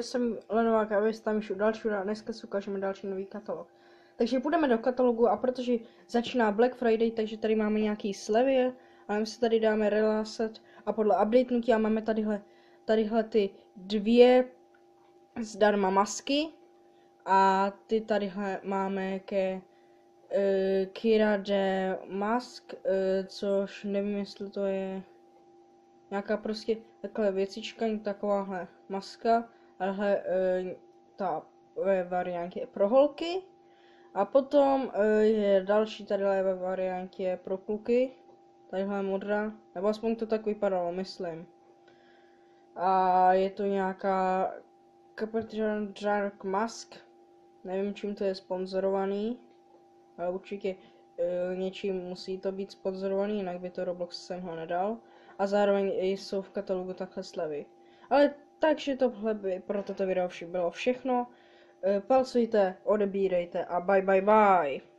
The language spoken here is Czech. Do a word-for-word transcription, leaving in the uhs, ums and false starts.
jsem Lenovák a vy jste tam už u dalšího a dneska si ukážeme další nový katalog. Takže půjdeme do katalogu a protože začíná Black Friday, takže tady máme nějaký slevy, ale my si tady dáme Relaset a podle updatenutí a máme tadyhle, tadyhle ty dvě zdarma masky a ty tadyhle máme ke uh, Kira de Mask, uh, což nevím, jestli to je nějaká prostě takhle věcička, takováhle maska, ale uh, ta ve variantě pro holky. A potom uh, je další tadyhle ve variantě pro kluky, tadyhle modrá, nebo aspoň to tak vypadalo, myslím. A je to nějaká Capital Dark Mask, nevím čím to je sponzorovaný, ale určitě uh, něčím musí to být sponzorovaný, jinak by to Roblox sem ho nedal. A zároveň jsou v katalogu takhle slevy. Ale takže tohle by pro toto video bylo všechno. Uh, palcujte, odebírejte a bye bye bye.